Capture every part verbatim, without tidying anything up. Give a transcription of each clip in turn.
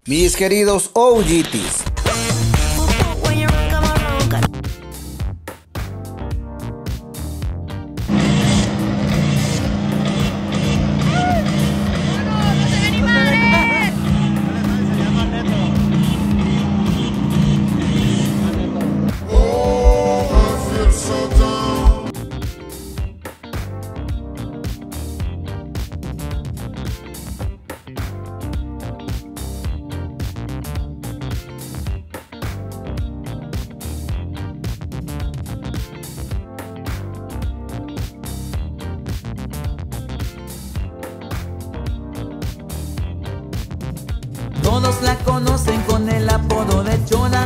Mis queridos O G Ts, todos la conocen con el apodo de Chona.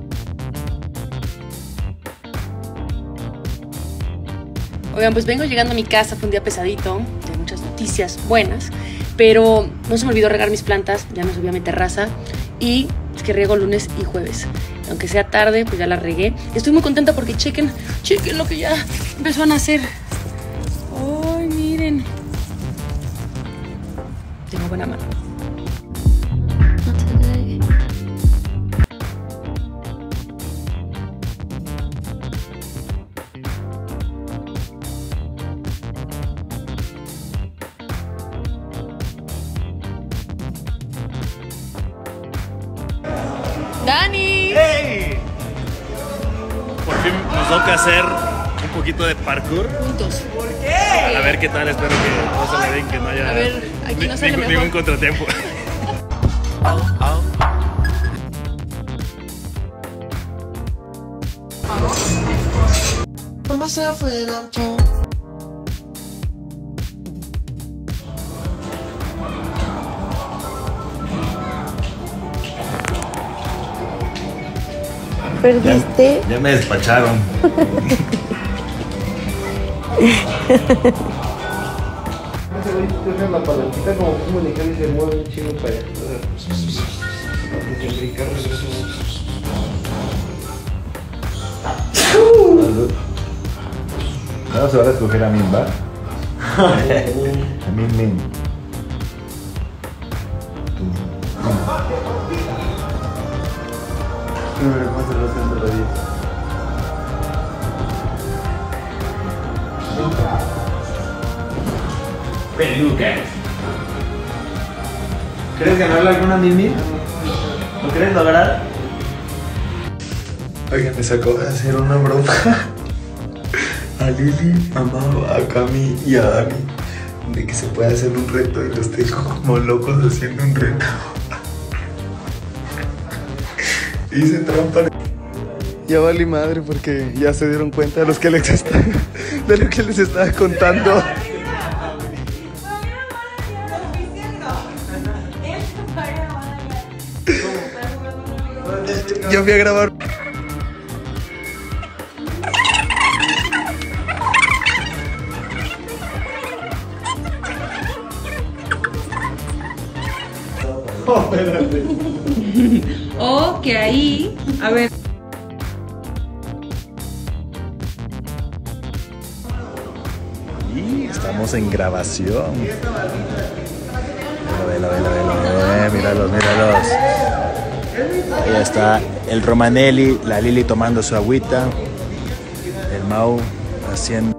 Oigan, pues vengo llegando a mi casa, fue un día pesadito, de muchas noticias buenas, pero no se me olvidó regar mis plantas, ya me subí a mi terraza y es que riego lunes y jueves. Aunque sea tarde, pues ya la regué. Estoy muy contenta porque chequen, chequen lo que ya empezó a nacer. Ay, miren. Tengo buena mano. ¡Dani! ¡Hey! Por fin nos toca hacer un poquito de parkour. Juntos. ¿Por qué? A ver qué tal, espero que no se le den, que no haya A ver, aquí no sale ningún, mejor. ningún contratiempo. ¿Perdiste? Ya, ya me despacharon. Ese güey tiene la palanquita como comunicar y se mueve un chingo para allá. Desde brincar regreso. No se van a escoger a mí, ¿va? A mí, men. Primero, ¿cómo se lo hacen todavía? Pelucas. ¿Quieres ganarle alguna Mimi? ¿Lo quieres lograr? Oigan, les acabo de hacer una broma a Lili, a Mau, a Cami y a Dani de que se puede hacer un reto y los tengo como locos haciendo un reto. Hice trampa. Ya valí madre porque ya se dieron cuenta de, los que les está, de lo que les estaba contando. Yo fui a grabar. Oh, espérate. O que ahí, a ver. Y estamos en grabación. Vela, vela, vela, vela. Míralos, míralos. Ahí está el Romanelli, la Lili tomando su agüita, el Mau haciendo.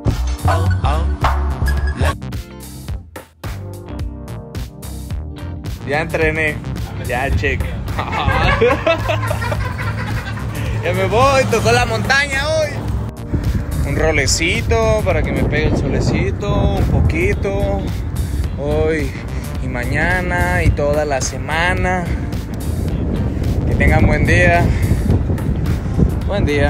Ya entrené, ya check. Ya me voy, tocó la montaña hoy. Un rolecito para que me pegue el solecito, un poquito. Hoy y mañana y toda la semana. Que tengan buen día. Buen día.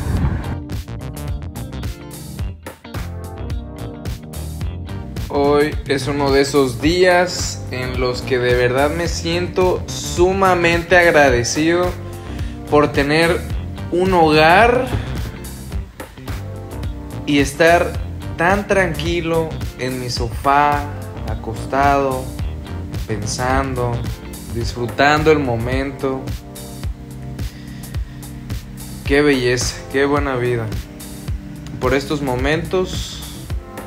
Hoy es uno de esos días en los que de verdad me siento sumamente agradecido por tener un hogar y estar tan tranquilo en mi sofá, acostado, pensando, disfrutando el momento. Qué belleza, qué buena vida. Por estos momentos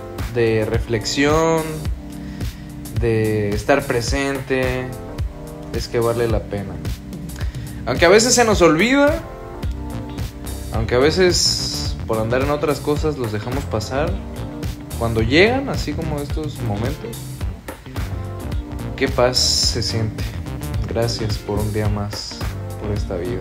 de reflexión, de estar presente, es que vale la pena. Aunque a veces se nos olvida, aunque a veces por andar en otras cosas los dejamos pasar, cuando llegan, así como estos momentos, qué paz se siente. Gracias por un día más, por esta vida.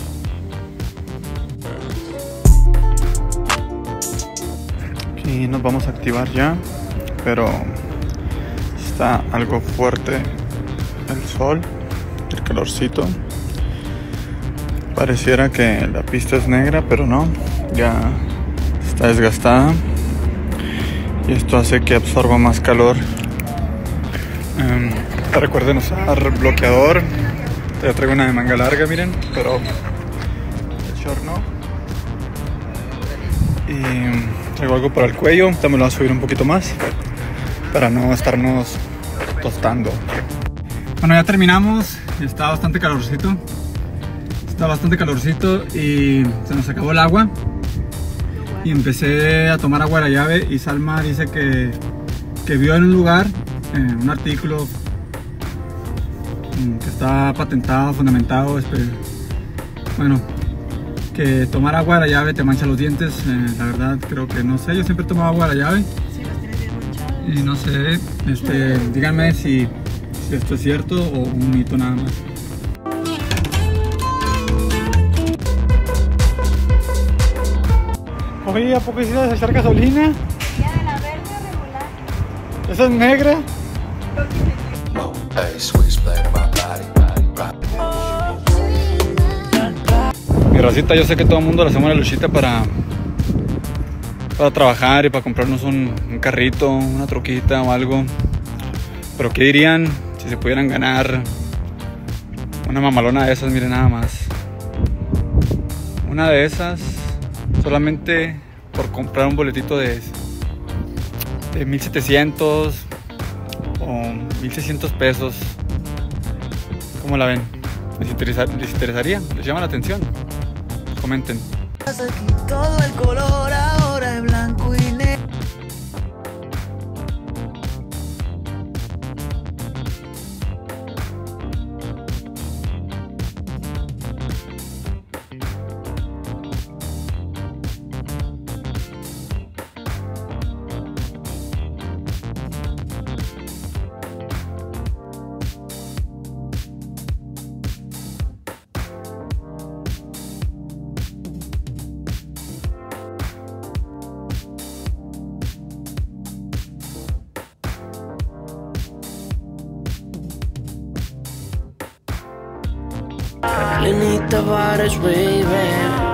Aquí nos vamos a activar ya, pero está algo fuerte el sol, el calorcito. Pareciera que la pista es negra, pero no, ya está desgastada y esto hace que absorba más calor. Um, recuerden usar bloqueador. Ya traigo una de manga larga, miren, pero el short no. Y traigo algo para el cuello, también lo voy a subir un poquito más para no estarnos tostando. Bueno, ya terminamos, está bastante calorcito. Está bastante calorcito y se nos acabó el agua. Y empecé a tomar agua de la llave y Salma dice que, que vio en un lugar, en un artículo que está patentado, fundamentado, bueno, que tomar agua de la llave te mancha los dientes. Eh, la verdad creo que no sé, yo siempre tomo agua de la llave y no sé, este, díganme si, si esto es cierto o un mito nada más. Oye, ¿a poco hiciste echar gasolina? Ya de la verde regular. ¿Esa es negra? Mi racita, yo sé que todo el mundo le hacemos la luchita para para trabajar y para comprarnos un, un carrito, una troquita o algo. Pero ¿qué dirían si se pudieran ganar una mamalona de esas? Miren nada más. Una de esas solamente por comprar un boletito de, de mil setecientos o mil seiscientos pesos. ¿Cómo la ven? ¿Les, interesa, ¿Les interesaría? ¿Les llama la atención? Comenten. Todo el color ahora es blanco y negro. Lenny Tavares, baby.